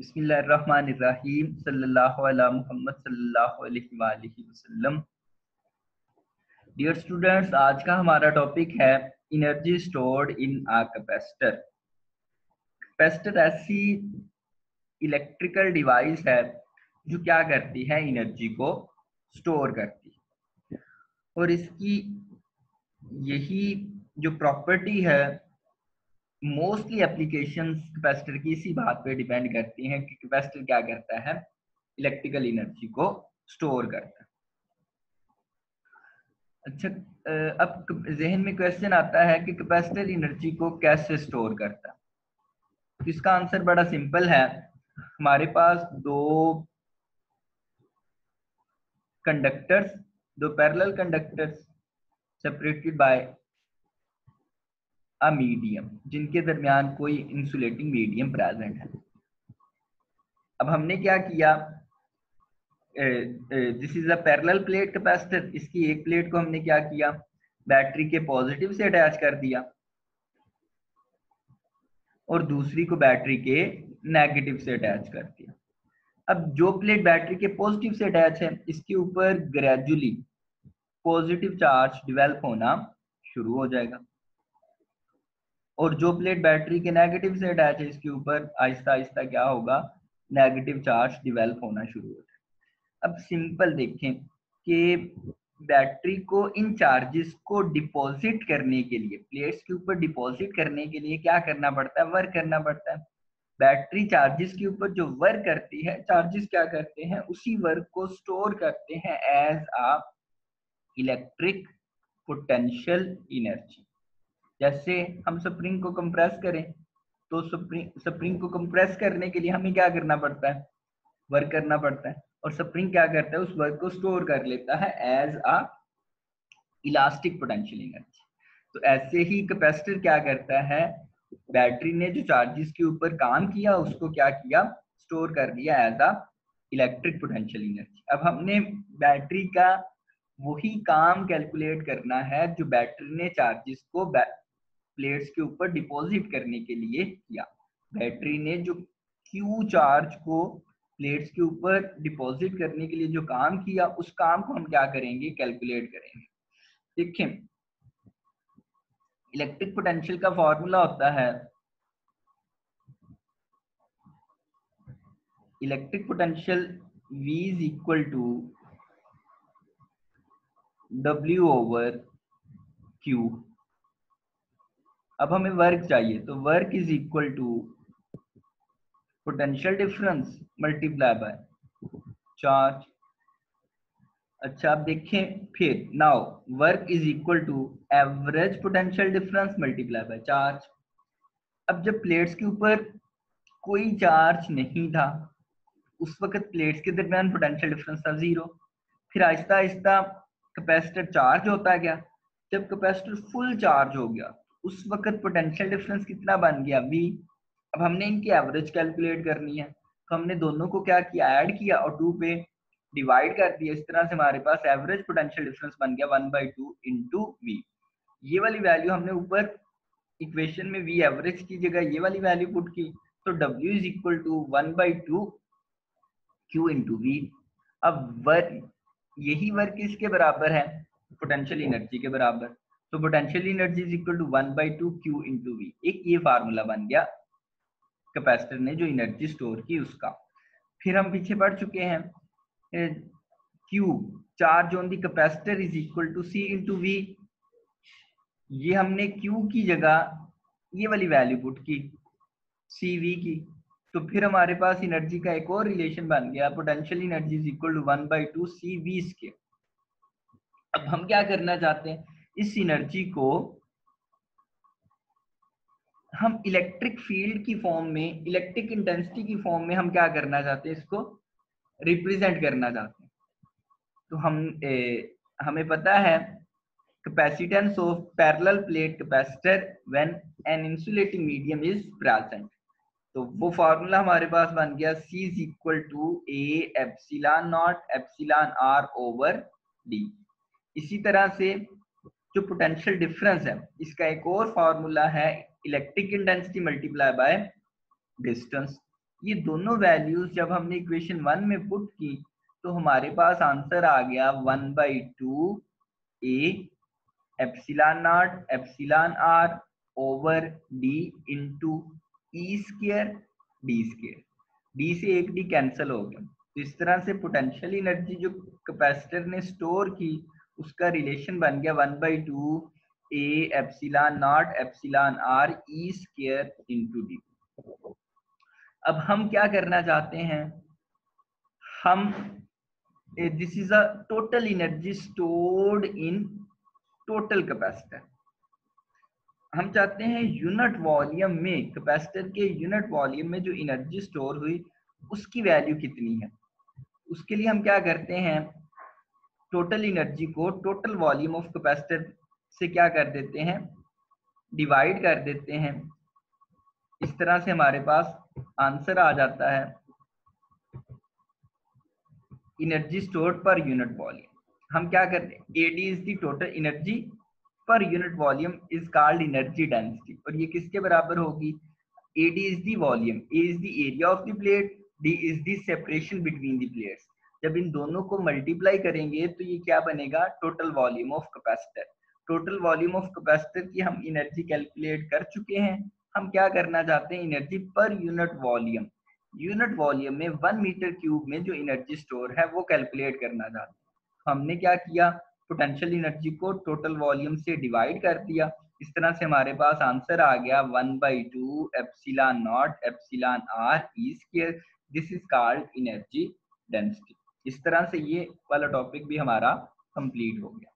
बिस्मिल्लाहिर्रहमानिर्रहीम सल्लल्लाहु अला मुहम्मद सल्लल्लाहु अलैहि वसल्लम। डियर स्टूडेंट्स, आज का हमारा टॉपिक है energy stored in a capacitor. Capacitor ऐसी इलेक्ट्रिकल डिवाइस है जो क्या करती है, एनर्जी को स्टोर करती है। और इसकी यही जो प्रॉपर्टी है, मोस्टली एप्लीकेशंस कैपेसिटर की इसी बात पे डिपेंड करती हैं कि कैपेसिटर क्या करता है, इलेक्ट्रिकल एनर्जी को स्टोर करता है। अच्छा, अब जहन में क्वेश्चन आता है कि कैपेसिटर एनर्जी को कैसे स्टोर करता है। तो इसका आंसर बड़ा सिंपल है। हमारे पास दो कंडक्टर्स, दो parallel conductors separated by a medium, जिनके दरमियान कोई इंसुलेटिंग मीडियम प्रेजेंट है। अब हमने क्या किया, this is a parallel plate capacitor. इसकी एक प्लेट को हमने क्या किया, बैटरी के पॉजिटिव से अटैच कर दिया और दूसरी को बैटरी के नेगेटिव से अटैच कर दिया। अब जो प्लेट बैटरी के पॉजिटिव से अटैच है, इसके ऊपर ग्रेजुअली पॉजिटिव चार्ज डेवलप होना शुरू हो जाएगा, और जो प्लेट बैटरी के नेगेटिव से अटैच है, इसके ऊपर आहिस्ता आहिस्ता क्या होगा, नेगेटिव चार्ज डेवलप होना शुरू हो जाएगा। अब सिंपल देखें कि बैटरी को इन चार्जेस को डिपॉजिट करने के लिए, प्लेट्स के ऊपर डिपॉजिट करने के लिए क्या करना पड़ता है, वर्क करना पड़ता है। बैटरी चार्जेस के ऊपर जो वर्क करती है, चार्जेस क्या करते हैं, उसी वर्क को स्टोर करते हैं as a electric potential energy. जैसे हम स्प्रिंग को कंप्रेस करें, तो स्प्रिंग को कंप्रेस करने के लिए हमें क्या करना पड़ता है, वर्क करना पड़ता है, और स्प्रिंग क्या करता है, उस वर्क को स्टोर कर लेता है as a elastic potential energy. तो ऐसे ही कैपेसिटर क्या करता है, बैटरी ने जो चार्जेस के ऊपर काम किया उसको क्या किया, स्टोर कर दिया as a electric potential energy. अब हमने बैटरी का वही काम कैलकुलेट करना है जो बैटरी ने चार्जेस को प्लेट्स के ऊपर डिपॉजिट करने के लिए किया। बैटरी ने जो क्यू चार्ज को प्लेट्स के ऊपर डिपॉजिट करने के लिए जो काम किया, उस काम को हम क्या करेंगे, कैलकुलेट करेंगे। देखें, इलेक्ट्रिक पोटेंशियल का फॉर्मूला होता है, electric potential V is equal to W over Q। अब हमें वर्क चाहिए, तो work is equal to potential difference multiply by charge. अच्छा, अब देखें फिर, now work is equal to average potential difference multiply by charge. अब जब प्लेट्स के ऊपर कोई चार्ज नहीं था, उस वक्त प्लेट्स के दरमियान पोटेंशियल डिफरेंस था 0। फिर आहिस्ता आहिस्ता कैपेसिटर चार्ज होता गया। जब कैपेसिटर फुल चार्ज हो गया, उस वक्त पोटेंशियल डिफरेंस कितना बन गया, V। अब हमने इनकी एवरेज कैलकुलेट करनी है, तो हमने दोनों को क्या किया, ऐड किया और 2 पे डिवाइड कर दिया। इस तरह से हमारे पास एवरेज पोटेंशियल डिफरेंस बन गया 1/2 इंटू V। ये वाली वैल्यू हमने ऊपर इक्वेशन में V एवरेज की जगह ये वाली वैल्यू पुट की, तो W is equal to 1/2 Q into V। अब वर्क, यही वर्क किसके बराबर है, पोटेंशियल एनर्जी के बराबर। तो potential energy is equal to 1/2 Q into V। एक ये फार्मूला बन गया कैपेसिटर ने जो एनर्जी स्टोर की उसका। फिर हम पीछे पढ़ चुके हैं, Q charge on the capacitor is equal to C into V। ये हमने Q की जगह ये वाली वैल्यू पुट की, CV की। तो फिर हमारे पास एनर्जी का एक और रिलेशन बन गया, potential energy is equal to 1/2 CV square. अब हम क्या करना चाहते हैं, इस एनर्जी को हम इलेक्ट्रिक फील्ड की फॉर्म में, इलेक्ट्रिक इंटेंसिटी की फॉर्म में हम क्या करना चाहते हैं, इसको रिप्रेजेंट करना चाहते हैं। तो हमें पता है capacitance of parallel plate capacitor when an insulating medium is present. तो वो फॉर्मूला हमारे पास बन गया, C is equal to A epsilon naught epsilon R over D। इसी तरह से जो पोटेंशियल डिफरेंस है, इसका एक और फॉर्मूला है, electric intensity multiply by distance. ये दोनों वैल्यूज जब हमने इक्वेशन 1 में पुट की तो हमारे पास आंसर आ गया 1/2 a epsilon naught epsilon R over D into E square D square. D से एक डी कैंसिल हो गया। तो इस तरह से पोटेंशियल एनर्जी जो कैपेसिटर ने स्टोर की उसका रिलेशन बन गया 1/2 A epsilon naught epsilon R E square into D. अब हम क्या करना चाहते हैं, हम this is a total energy stored in total capacitor. हम चाहते हैं यूनिट वॉल्यूम में, कैपेसिटर के यूनिट वॉल्यूम में जो एनर्जी स्टोर हुई उसकी वैल्यू कितनी है। उसके लिए हम क्या करते हैं, टोटल एनर्जी को टोटल वॉल्यूम ऑफ कैपेसिटर से क्या कर देते हैं, डिवाइड कर देते हैं। इस तरह से हमारे पास आंसर आ जाता है energy stored per unit volume. हम क्या करते हैं, AD is the total energy per unit volume is called energy density. और ये किसके बराबर होगी, AD is the volume, A is the area of the plate, D is the separation between the plates. जब इन दोनों को मल्टीप्लाई करेंगे तो ये क्या बनेगा, total volume of capacitor. Total volume of capacitor की हम एनर्जी कैलकुलेट कर चुके हैं। हम क्या करना चाहते हैं, energy per unit volume, unit volume में 1 मीटर क्यूब में जो एनर्जी स्टोर है वो कैलकुलेट करना चाहते हैं। हमने क्या किया, पोटेंशियल एनर्जी को टोटल वॉल्यूम से डिवाइड कर दिया। इस तरह से हमारे पास आंसर आ गया 1/2 epsilon naught epsilon R E square. This is called energy density. इस तरह से ये वाला टॉपिक भी हमारा कंप्लीट हो गया।